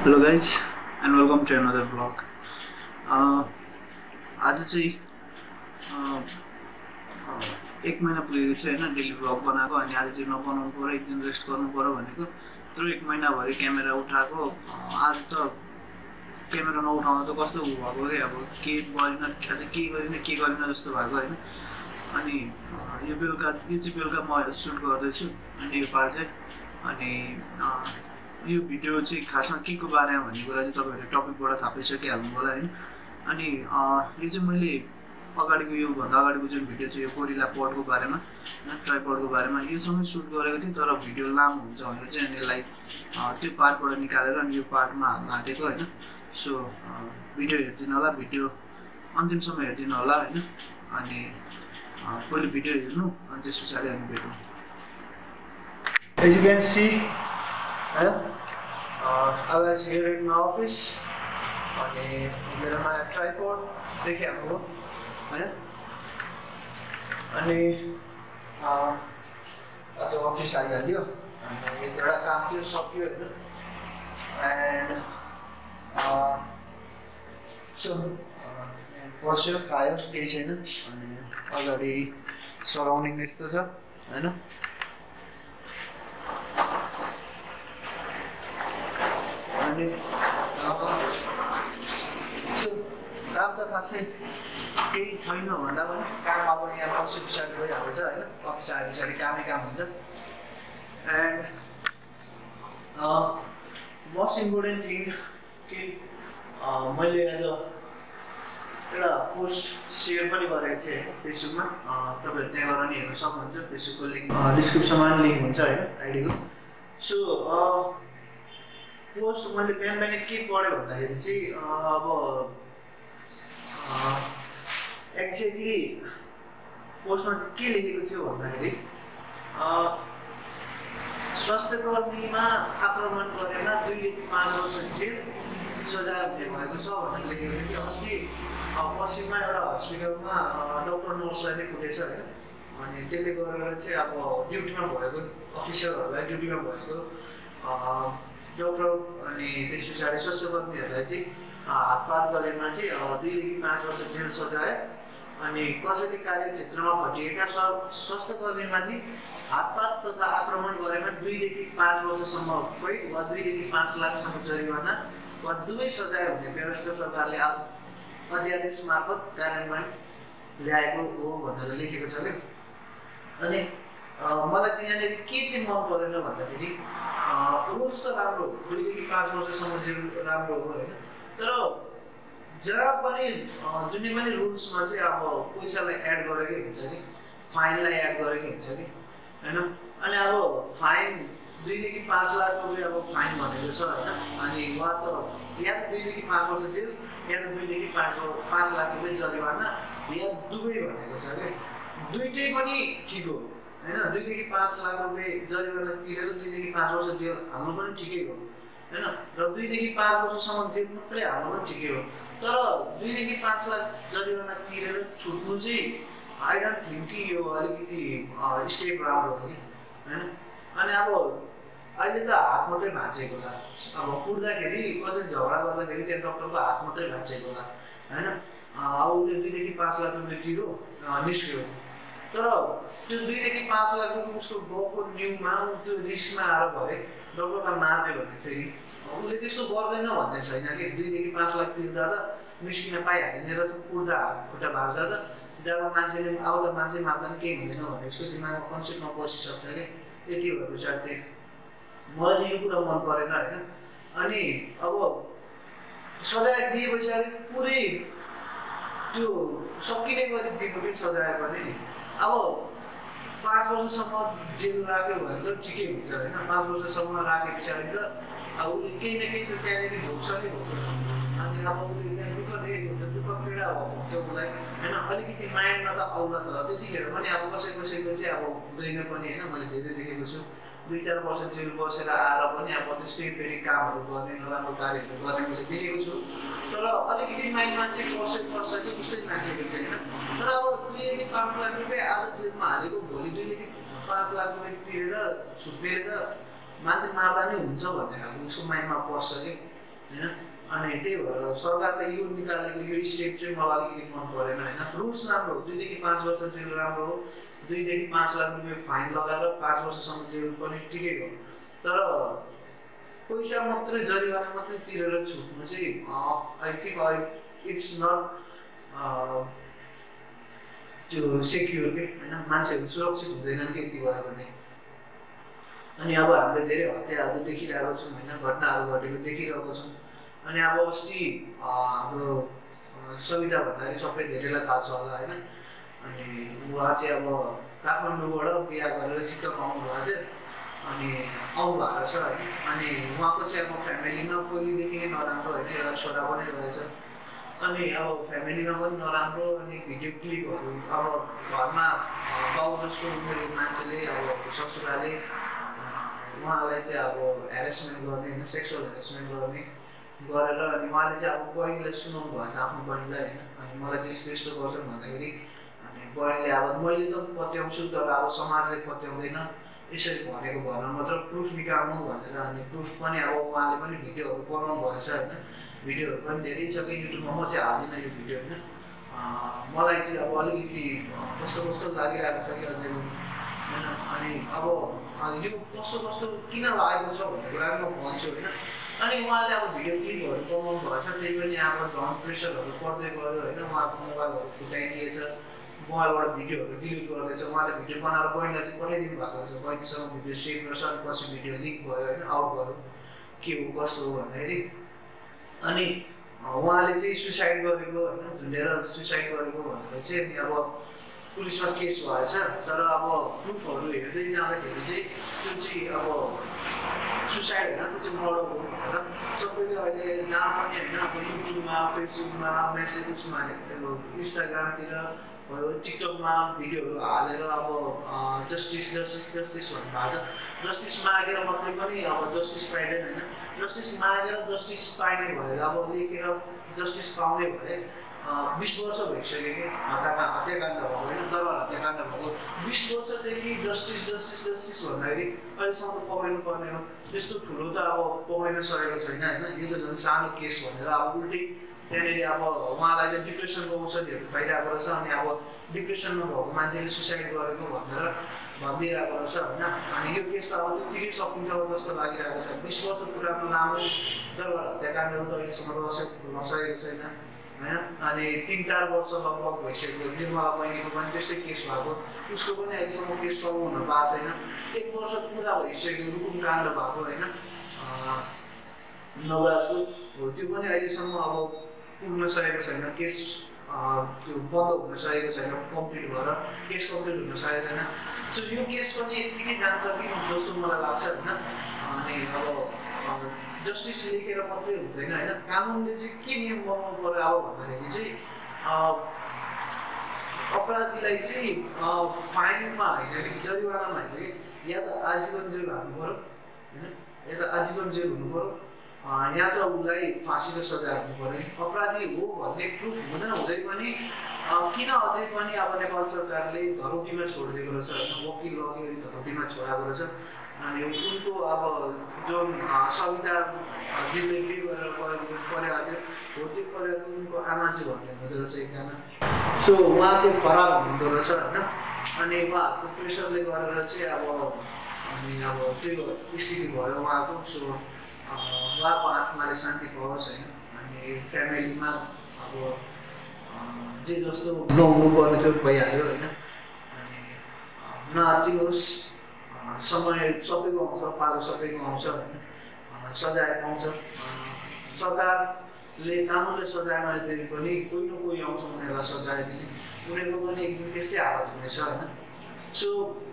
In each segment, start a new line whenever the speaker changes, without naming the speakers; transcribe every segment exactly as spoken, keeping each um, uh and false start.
Hello guys and welcome to another vlog. Uh, आज चाहिँ uh, uh, एक महिना पुगेको छ हैन डेली भ्लग बनाएको अनि आज चाहिँ नबनाउनु पर्यो एक दिन रेस्ट गर्नु पर्यो भनेको तर एक महिना भरि क्यामेरा उठाएको आज त क्यामेरा नउठाउँदा त कस्तो भएको के अब के गरिन आज के गरिन के गरिन जस्तो भएको हैन अनि यो बेलुका यो चाहिँ बेलुका म सुट गर्दै छु अनि यो पार्ट चाहिँ अनि यो भिडियो चाहिँ खासमा के को बारेमा भन्ने कुरा चाहिँ तपाईहरुले टपिकबाट थाहा पाइसकिहाल्नु होला हैन अनि यो चाहिँ मैले अगाडिको यो भन्दा अगाडिको जुन भिडियो चाहिँ यो गोरिल्ला पडको बारेमा ट्राइपडको बारेमा यो सँगै सुट गरेको थिएँ तर भिडियो लामो हुन्छ भनेर चाहिँ अनि यसलाई त्यो पार्टबाट निकालेर अनि यो पार्टमा हाल्न आँटेको हैन सो भिडियो हेर्दिनु होला भिडियो अन्तिमसम्म हेर्दिनु होला हैन अनि पहिले भिडियो हेर्नु अनि त्यस पछाडि हामी भेटौँ As you can see uh, I was here in my office अनि मेरोमा ट्राइपड देखिहाल्नु हैन अनि आज अफिस आइहाल्यो अनि एउटा काम थियो सक्यो हैन एन्ड सो बस्यो खायो केही छैन अनि अगाडि सराउन्डिङ यस्तो छ हैन अनि काम त खासै केही छैन भन्दा पनि काम अब यहाँ बसी पछाडि गइहाल्छ होइन अफिस आए पछाडि कामै काम हुन्छ एन्ड मोस्ट इम्पोर्टेन्ट थिङ कि मैले आज एउटा पोस्ट सेयर पनि गरेको थिएँ फेसबुकमा तपाईँहरू त्यहाँ गएर नि हेर्न सक्नुहुन्छ फेसबुकको लिङ्क डिस्क्रिप्सनमा पनि लिङ्क हुन्छ होइन आइडीको सो पोस्ट मैले बिहान बिहान के पढेँ भन्दाखेरि चाहिँ अब एक्ज्याक्टली पोस्टमा चाहिँ के लेखेको थियो भन्दाखेरि स्वास्थ्य कर्मीमा आक्रमण गरेमा दुईदेखि पाँच वर्ष जेल सजाय हुने भएको छ भनेर लेखेको थियो अस्ति पश्चिममा एउटा हस्पिटलमा डक्टर नर्सलाई नै फुटेछ होइन अनि त्यसले गरेर चाहिँ अब ड्युटीमा भएको अफिसरहरूलाई ड्युटीमा भएको डक्टर अनि त्यस पछाडि स्वास्थ्य कर्मीहरूलाई चाहिँ हातपात गरेमा चाहिँ दुईदेखि पाँच वर्ष जेल सजाय अनि कसैले कार्यक्षेत्रमा खटिएका स्वास्थ्य कर्मीमाथि हातपात तथा आक्रमण गरेमा दुईदेखि पाँच वर्षसम्म कैद वा दुईदेखि पाँच लाखसम्म जरिवाना वा दुवै सजाय हुने व्यवस्था सरकारले अध्यादेश मार्फत कार्यान्वयन ल्याएको हो भनेर लेखेको छ क्या अनि मलाई चाहिँ यहाँनिर के चाहिँ मन परेन भन्दाखेरि रुल्स त राम्रो दुईदेखि पाँच वर्षसम्म जेल राम्रो हो होइन तर जहाँ पनि जुनै पनि रुल्समा चाहिँ अब पैसालाई एड गरेकै हुन्छ कि फाइनलाई एड गरेकै हुन्छ कि होइन अनि अब फाइन दुईदेखि पाँच लाख रुपियाँ अब फाइन भनेको छ होइन अनि वा त या त दुईदेखि पाँच वर्ष जेल या त दुईदेखि पाँच पाँच लाख रुपियाँ जरिवाना या दुवै भनेको छ क्या दुइटै पनि ठिक हो होइन दुईदेखि पाँच लाख रुपियाँ जरिवाना तिरेर दुईदेखि पाँच वर्ष जेल हाल्नु पनि ठिकै हो होइन र दुईदेखि पाँच वर्षसम्म जेल मात्रै हाल्नु पनि ठिकै हो तर दुईदेखि पाँच लाख जरिवाना तिरेर छुट्नु चाहिँ आई डोन्ट थिङ्क कि यो अलिकति स्टेप राम्रो हो कि होइन अनि अब अहिले त हात मात्रै भाँचेको होला अब कुट्दाखेरि कसै झगडा गर्दाखेरि त्यहाँ डक्टरको हात मात्रै भाँचेको होला होइन अब उसले दुईदेखि पाँच लाख रुपियाँ तिरो निस्क्यो तर त्यो दुईदेखि पाँच लाख रुपियाँ उसको गाउँको न्युमा त्यो रिस्कमा आएर भरे डक्टरलाई मार्दै भने फेरि उसले त्यस्तो गर्दैन भन्ने छैन कि दुईदेखि पाँच लाख तिर्दा त निस्किन पाइहालिने रहेछ कुट्दा हात खुट्टा भाँच्दा त जब मान्छेले अब त मान्छे मार्दा पनि केही हुँदैन भन्ने उसको दिमागमा कन्सेप्टमा पसिसक्छ कि यति भए पछाडि चाहिँ मलाई चाहिँ यो कुरा मन परेन होइन अनि अब सजाय दिए पछाडि पुरै त्यो सकिने गरी दिनु कि सजाय पनि नि अब पाँच वर्षसम्म जेल राख्यो भने त ठिकै हुन्छ होइन पाँच वर्षसम्म राखे पछाडि त अब उसले केही न केही त त्यहाँनिर भोग्छ नि भोग्छ अनि अब उसले त्यहाँ दुःख देखेको हुन्छ दुःख पीडा हुन्छ उसलाई होइन अलिकति माइन्डमा त आउला त त्यतिखेर पनि अब कसै कसैको चाहिँ अब हुँदैन पनि होइन मैले धेरै देखेको छु दुई चार वर्ष जेल बसेर आएर पनि अब त्यस्तै फेरि कामहरू गर्ने नराम्रो कार्यहरू गर्ने मैले देखेको छु तर अलिकति माइन्डमा चाहिँ कसै पर्छ कि उस्तै मान्छेको चाहिँ होइन तर अब दुईदेखि पाँच लाख रुपियाँ आज जेलमा हालेको भोलि दुईदेखि पाँच लाख रुपियाँ तिरेर छुट्टिएर मान्छे मार्दा नै हुन्छ भन्ने खालको उसको माइन्डमा पर्छ कि होइन। अनि त्यही भएर सरकारले यो निकालेको यो स्टेप चाहिँ मलाई अलिकति मन परेन होइन। रुल्स राम्रो हो, दुईदेखि पाँच वर्ष जेल राम्रो हो, दुईदेखि पाँच लाख रुपियाँ फाइन लगाएर पाँच वर्षसम्म जेल पनि ठिकैको हो। तर पैसा मात्रै जरिवाना मात्रै तिरेर छुट्नु चाहिँ I think I it's not त्यो सेक्युर के होइन, मान्छेहरू सुरक्षित हुँदैनन् कि यति भयो भने। अनि अब हामीले धेरै हत्याहरू देखिरहेको छौँ होइन, घटनाहरू घटेको देखिरहेको छौँ। अनि अब अस्ति हाम्रो सविता भन्दाखेरि सबै धेरैलाई थाहा छ होला होइन। अनि उहाँ चाहिँ अब काठमाडौँबाट बिहा गरेर चित्तवन आउनु भएको थियो, अनि आउनु भएको रहेछ होइन। अनि उहाँको चाहिँ अब फ्यामिलीमा पहिलेदेखि नै नराम्रो होइन, एउटा छोरा पनि रहेछ। अनि अब फ्यामिलीमा पनि नराम्रो, अनि भिडियो क्लिपहरू अब घरमा बाउ जस्तो उमेरको मान्छेले अब ससुराले उहाँलाई चाहिँ अब ह्यारेसमेन्ट गर्ने होइन, सेक्सुअल ह्यारेसमेन्ट गर्ने गरेर अनि उहाँले चाहिँ अब बहिनीलाई सुनाउनु भएको छ आफ्नो बहिनीलाई होइन। अनि मलाई चाहिँ यस्तो यस्तो गर्छन् भन्दाखेरि अनि बहिनीले अब मैले त पत्याउँछु तर अब समाजले पत्याउँदैन, यसरी भनेको भएर मात्र प्रुफ निकाल्नु भनेर। अनि प्रुफ पनि अब उहाँले पनि भिडियोहरू बनाउनु भएछ होइन, भिडियोहरू पनि धेरै छ कि युट्युबमा, म चाहिँ हाल्दिनँ यो भिडियो होइन। मलाई चाहिँ अब अलिकति कस्तो कस्तो लागिरहेको छ कि अझै पनि होइन। अनि अब यो कस्तो कस्तो किन लागेको छ भन्ने कुरा म भन्छु होइन। अनि उहाँले अब भिडियो क्लिपहरू बनाउनु भएछ, त्यही पनि अब झन् प्रेसरहरू पर्दै गयो होइन। उहाँको मोबाइलहरू फुटाइदिएछ, मोबाइलबाट भिडियोहरू डिलिट गर्दैछ। उहाँले भिडियो बनाएर बहिनीलाई चाहिँ पठाइदिनु भएको रहेछ, बहिनीसँग भिडियो सेभ गर्छ। अनि पछि भिडियो लिक भयो होइन, आउट भयो के हो कस्तो हो भन्दाखेरि। अनि उहाँले चाहिँ सुसाइड गरेको होइन, झुन्डेर सुसाइड गरेको भनेर चाहिँ अनि अब पुलिसमा केस भएछ। तर अब प्रुफहरू हेर्दै जाँदाखेरि चाहिँ त्यो चाहिँ अब सुसाइड होइन, त्यो चाहिँ मर्डर हो भनेर सबैले अहिले जहाँ पनि होइन अब युट्युबमा, फेसबुकमा, मेसेजेसमा, इन्स्टाग्रामतिर भयो, टिकटकमा भिडियोहरू हालेर अब जस्टिस जस्टिस जस्टिस भन्नुभएको छ। जस्टिस मागेर मात्रै पनि अब जस्टिस पाइँदैन होइन, जस्टिस मागेर जस्टिस पाइने भएर अब लेखेर जस्टिस पाउने भए बिस वर्ष भइसक्यो कि हत्याकाण्ड हत्याकाण्ड भएको होइन, दरबार हत्याकाण्ड भएको बिस वर्षदेखि जस्टिस जस्टिस जस्टिस भन्दाखेरि अहिलेसम्म पक्रिनु पर्ने हो। त्यस्तो ठुलो त अब पक्रिन सकेको छैन होइन। यो त झन् सानो केस भनेर अब उल्टै त्यहाँनिर अब उहाँलाई चाहिँ डिप्रेसनको औषधिहरू पाइरहेको रहेछ। अनि अब डिप्रेसनमा भएको मान्छेले सुसाइड गरेको भनेर भनिदिइरहेको रहेछ होइन। अनि यो केस त अब त्यत्तिकै सकिन्छ जस्तो लागिरहेको छ। बिस वर्ष पुरानो लामो दरबार हत्याकाण्डहरू त अहिलेसम्म रहस्य खुल्न सकेको छैन होइन। अनि तिन चार वर्ष लगभग भइसक्यो, निर्मला बहिनीको पनि त्यस्तै केस भएको, उसको पनि अहिलेसम्म केस सल्भ हुन पाएको छैन। एक वर्ष पुरा भइसक्यो रुकुम काण्ड भएको होइन, नवराजको हो, त्यो पनि अहिलेसम्म अब पुग्न सकेको छैन, केस त्यो बन्द हुन सकेको छैन, कम्प्लिट भएर केस कम्प्लिट हुन सकेको छैन। सो यो केस पनि यत्तिकै जान्छ कि जस्तो मलाई लाग्छ होइन। अनि अब जस्टिस लेखेर मात्रै हुँदैन होइन, कानुनले चाहिँ के नियम बनाउनु पर्यो अब भन्दाखेरि चाहिँ अपराधीलाई चाहिँ फाइनमा होइन कि जरिवानामा होइन कि, या त आजीवन जेल हाल्नु पऱ्यो होइन, या त आजीवन जेल हुनु पऱ्यो, या त उसलाई फाँसीको सजाय हुनु पऱ्यो। नि अपराधी हो भन्ने प्रुफ हुँदैन हुँदै पनि किन अझै पनि अब नेपाल सरकारले धरोटीमा छोडिदिएको रहेछ होइन, वकिल लग्यो धरोटीमा छोडाएको रहेछ। अनि उनको अब जुन सविता दिल्ली के गरेर गएको जुन परिवार थियो हो, त्यो परिवारको उनको आमा चाहिँ भन्ने हुँदो रहेछ एकजना। सो उहाँ चाहिँ फरार हुनुहुँदो रहेछ होइन। अनि उहाँहरूको प्रेसरले गरेर चाहिँ अब अनि अब त्यो स्थिति भयो उहाँको। सो उहाँको आत्माले शान्ति पाओस् होइन। अनि फ्यामिलीमा अब जे जस्तो नहुनु पर्ने त्यो भइहाल्यो होइन। अनि नआत्तिनुहोस्, समय सबैको आउँछ, पालो सबैको आउँछ होइन, सजाय पाउँछ। सरकारले कानुनले सजाय नदिए पनि कोही न कोही आउँछ उनीहरूलाई सजाय दिने, उनीहरूको पनि एक दिन त्यस्तै हालत हुनेछ होइन। सो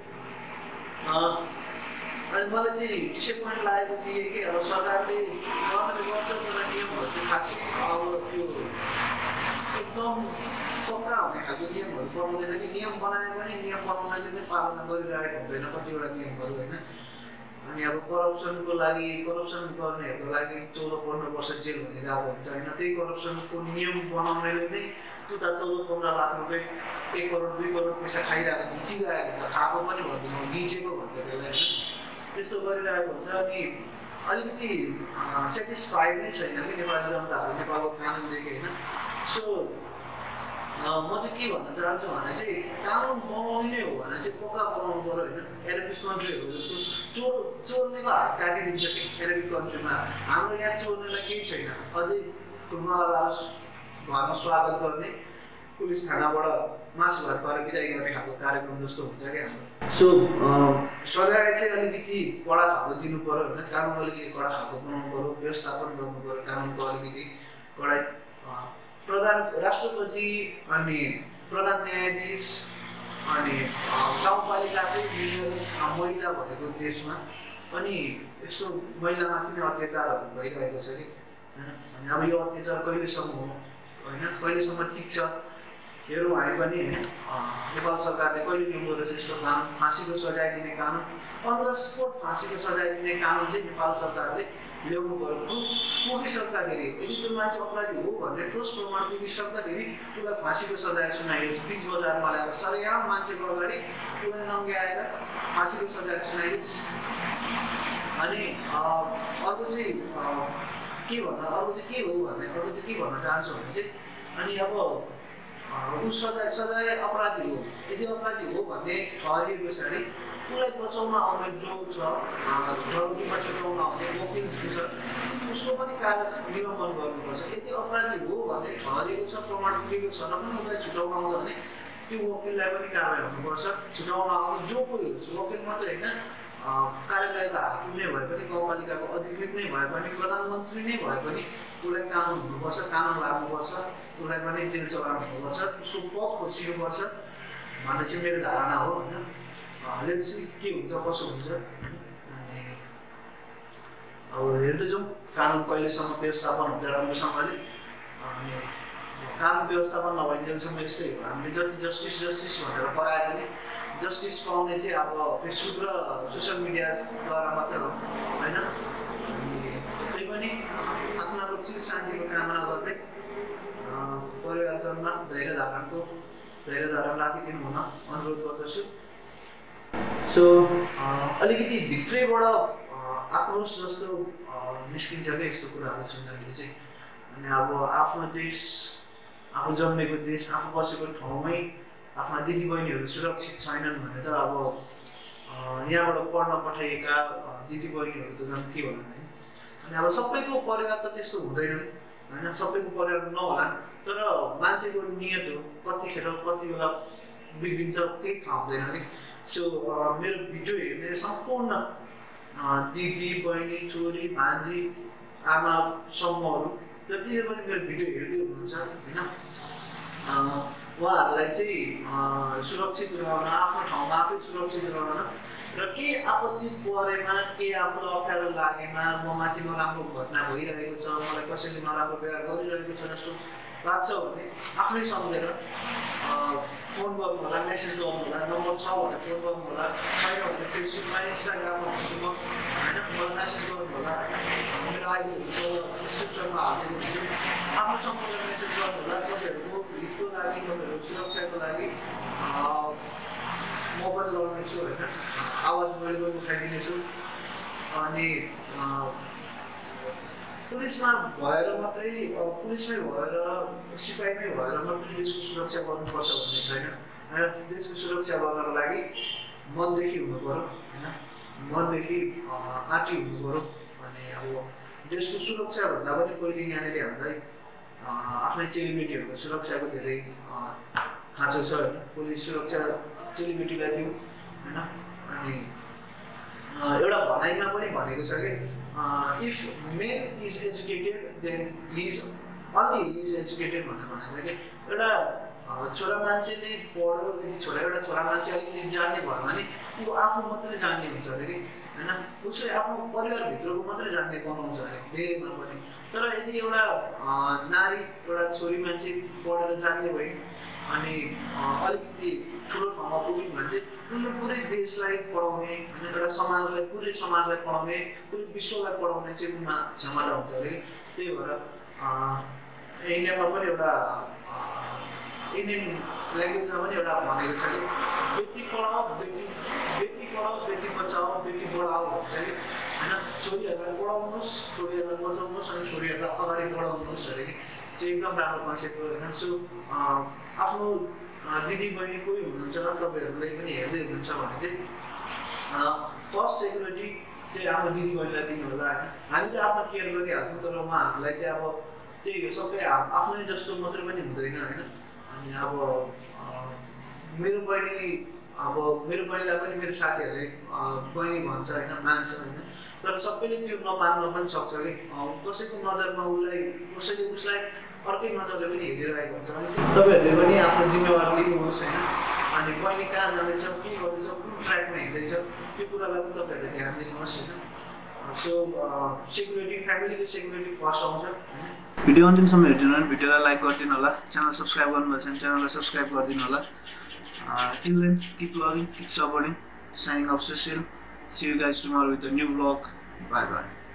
अनि मलाई चाहिँ डिसएपोइन्ट लागेको चाहिँ यही कि अब सरकारले गर्नले गर्छ तर नियमहरू चाहिँ खासै अब त्यो एकदम पक्का हुने खालको नियमहरू बनाउँदैन कि, नियम बनायो भने नियम बनाउनले नै पालना गरिरहेको हुँदैन कतिवटा नियमहरू होइन। अनि अब करप्सनको लागि करप्सन गर्नेहरूको लागि चौध पन्ध्र वर्ष जेल भनिरहेको हुन्छ होइन। त्यही करप्सनको नियम बनाउनेले नै चुता चौध पन्ध्र लाख रुपियाँ एक करोड दुई करोड पैसा खाइरहेको घिचिरहेको हुन्छ, खाएको पनि भन्दैन घिचेको भन्छ त्यसलाई होइन, त्यस्तो गरिरहेको हुन्छ। अनि अलिकति सेटिस्फाइड नै छैन कि नेपाली जनताहरू नेपालको कानुनदेखि होइन। सो म चाहिँ के भन्न चाहन्छु भने चाहिँ कानुन बनाउने हो भने चाहिँ पक्का बनाउनु पऱ्यो होइन। एराबिक कन्ट्रीहरू जस्तो चोर चोर्नेको हात काटिदिन्छ कि एराबिक कन्ट्रीमा, हाम्रो यहाँ चोर्नेलाई केही छैन, अझै खुल्मा लगाएर घरमा स्वागत गर्ने, पुलिस थानाबाट मासु भात खुवाएर बिदाई गर्ने खालको कार्यक्रम जस्तो हुन्छ क्या हाम्रो। सो सजाय चाहिँ अलिकति कडा खालको दिनु पऱ्यो होइन, कानुन अलिकति कडा खालको बनाउनु पऱ्यो, व्यवस्थापन गर्नु पऱ्यो कानुनको अलिकति कडाइ। प्रधान राष्ट्रपति अनि प्रधान न्यायाधीश अनि गाउँपालिका चाहिँ मेयर महिला भएको देशमा अनि यस्तो महिलामाथि नै अत्याचारहरू भइरहेको छ कि होइन। अनि अब यो अत्याचार कहिलेसम्म हो होइन, कहिलेसम्म टिक्छ हेरौँ हामी पनि होइन। नेपाल सरकारले कहिले ल्याउँदो रहेछ यस्तो कानुन, फाँसीको सजाय दिने कानुन, अन द स्पोट फाँसीको सजाय दिने कानुन चाहिँ नेपाल सरकारले ल्याउनु पऱ्यो। प्रुफ पुगिसक्दाखेरि यदि त्यो मान्छे अपराधी हो भनेर ठोस प्रमाण पुगिसक्दाखेरि उसलाई फाँसीको सजाय सुनाइयोस्, बिच बजारमा ल्याएर सरेआम मान्छेको अगाडि उसलाई नङ्ग्याएर फाँसीको सजाय सुनाइयोस्। अनि अर्को चाहिँ के भन्न अर्को चाहिँ के हो भने अर्को चाहिँ के भन्न चाहन्छु भने चाहिँ अनि अब ऊ सजाय सजाय अपराधी हो, यदि अपराधी हो भन्ने ठहरिए पछाडि उसलाई बचाउन आउने जो छ जरुरीमा छुटाउन आउने वकिल जो छ उसको पनि कार्य निलम्बन गर्नुपर्छ। यदि अपराधी हो भन्ने ठहरिएको छ, प्रमाण पुगेको छ र पनि उसलाई छुटाउन आउँछ भने त्यो वकिललाई पनि कारवाही हुनुपर्छ। छुटाउन आउने जो कोही होस्, वकिल मात्रै होइन, कार्यालयको हाकिम नै भए पनि, गाउँपालिकाको अधिकृत नै भए पनि, प्रधानमन्त्री नै भए पनि उसलाई कानुन हुनुपर्छ, कानुन लाग्नुपर्छ, उसलाई पनि जेल चलाउनु हुनुपर्छ, उसको पद खोजिनुपर्छ भन्ने चाहिँ मेरो धारणा हो होइन। लेट्स सी के हुन्छ कसो हुन्छ। अनि अब हेर्दै जाउँ कानुन कहिलेसम्म व्यवस्थापन हुन्छ राम्रोसँगले। अनि कानुन व्यवस्थापन नभइन्जेलसम्म यस्तै हो, हामीले जति जस्टिस जस्टिस भनेर कराए पनि जस्टिस पाउने चाहिँ अब फेसबुक र सोसियल मिडियाद्वारा मात्र हो होइन। अनि त्यही पनि आत्माको चिर शान्तिको कामना गर्दै परिवारजनमा धैर्य धारणको धैर्य धारण राखिदिनु हुन अनुरोध गर्दछु। सो अलिकति भित्रैबाट आक्रोश जस्तो निस्किन्छ क्या यस्तो कुराहरू सुन्दाखेरि चाहिँ। अनि अब आफ्नो देश, आफू जन्मेको देश, आफू बसेको ठाउँमै आफ्ना दिदीबहिनीहरू सुरक्षित छैनन् भने त अब यहाँबाट पढ्न पठाइएका दिदीबहिनीहरू त झन् के होला नि। अनि अब सबैको परिवार त त्यस्तो हुँदैन होइन, सबैको परिवार नहोला, तर मान्छेको नियत हो, कतिखेर कति बेला बिग्रिन्छ केही थाहा हुँदैन कि। सो मेरो भिडियो हेर्ने सम्पूर्ण दिदी बहिनी छोरी भान्जी आमा समूहहरू जतिले पनि मेरो भिडियो हेर्दै हुनुहुन्छ होइन, उहाँहरूलाई चाहिँ सुरक्षित रहन, आफ्नो ठाउँमा आफै सुरक्षित रहन र केही आपत्ति परेमा, केही आफूलाई अप्ठ्यारो लागेमा, म माथि नराम्रो घटना भइरहेको छ, मलाई कसैले नराम्रो व्यवहार गरिरहेको छ जस्तो लाग्छ भने आफै सम्झेर फोन गर्नु होला, मेसेज गर्नु होला, नम्बर छ भने फोन गर्नु होला, छैन भने फेसबुकमा इन्स्टाग्राममा हुन्छु म होइन, मलाई मेसेज गर्नु होला, मेरो आइडीहरूको डिस्क्रिप्सनमा हालिदिएको हुन्छु, आफूसँग मेसेज गर्नु होला। तपाईँहरूको हितको लागि, तपाईँहरूको सुरक्षाको लागि म पनि लड्नेछु होइन, आवाज मैले पनि उठाइदिनेछु। अनि पुलिसमा भएर मात्रै, पुलिसमै भएर सिपाहीमै भएर मात्रै देशको सुरक्षा गर्नुपर्छ भन्ने छैन होइन। देशको सुरक्षा गर्नको लागि मनदेखि हुनु पऱ्यो होइन, मनदेखि आँटी हुनु पऱ्यो। अनि अब देशको सुरक्षा भन्दा पनि पहिले यहाँनिर हामीलाई आफ्नै चेलीबेटीहरूको सुरक्षाको धेरै खाँचो छ होइन। पुलिस सुरक्षा चेलीबेटीलाई दिउँ होइन। अनि एउटा भनाइमा पनि भनेको छ कि if man is educated then he is only he is educated भनेर भनेको छ कि एउटा छोरा मान्छेले पढ्यो, यदि छोरा एउटा छोरा मान्छे अलिकति जान्ने भयो भने ऊ आफू मात्रै जान्ने हुन्छ अरे कि होइन, उसले आफ्नो परिवारभित्रको मात्रै जान्ने बनाउँछ अरे धेरैमा पनि। तर यदि एउटा नारी एउटा छोरी मान्छे पढेर जान्ने भयो अनि अलिकति ठुलो ठाउँमा पुग्यौँ भने चाहिँ उसले पुरै देशलाई पढाउने होइन, एउटा समाजलाई पुरै समाजलाई पढाउने, पुरै विश्वलाई पढाउने चाहिँ उनमा क्षमता हुन्छ अरे। त्यही भएर इन्डियामा पनि एउटा इन्डियन ल्याङ्ग्वेजमा पनि एउटा भनेको छ कि बेटी पढाओ बेटी बेटी पढाओ बेटी बचाओ बेटी बढाओ भन्छ कि। होइन छोरीहरूलाई पढाउनुहोस् छोरीहरूलाई बचाउनुहोस् अनि छोरीहरूलाई अगाडि बढाउनुहोस् अरे चाहिँ एकदम राम्रो कन्सेप्ट हो होइन सो आफ्नो दिदी बहिनी कोही हुनुहुन्छ तपाईँहरूले पनि हेर्दै हुनुहुन्छ भने चाहिँ फर्स्ट सेक्युरिटी चाहिँ आफ्नो दिदी बहिनीलाई दिनु होला होइन हामीले आफ्नो केयर गरिहाल्छौँ तर उहाँहरूलाई चाहिँ अब त्यही हो सबै आफ्नै जस्तो मात्रै पनि हुँदैन होइन अनि अब मेरो बहिनी अब मेरो बहिनीलाई पनि मेरो साथीहरूले बहिनी भन्छ होइन मान्छ होइन तर सबैले त्यो नमान्न पनि सक्छ कि कसैको नजरमा उसलाई कसैले उसलाई अर्कै नजरले पनि हेरिरहेको हुन्छ अनि तपाईँहरूले पनि आफ्नो जिम्मेवारी लिनुहोस् होइन अनि बहिनी कहाँ जाँदैछ के गर्दैछ कुन ट्र्याकमा हिँड्दैछ त्यो कुरालाई पनि तपाईँहरूले ध्यान दिनुहोस् होइन सो सेक्युरिटी फ्यामिलीको सेक्युरिटी फर्स्ट आउँछ होइन भिडियो अन्तिमसम्म हेरिदिनु होला भिडियोलाई लाइक गरिदिनु होला च्यानल सब्सक्राइब गर्नुभएको छ भने च्यानललाई सब्सक्राइब गरिदिनु होला till then keep loving keep supporting signing off Cecil see you guys tomorrow with a new vlog bye bye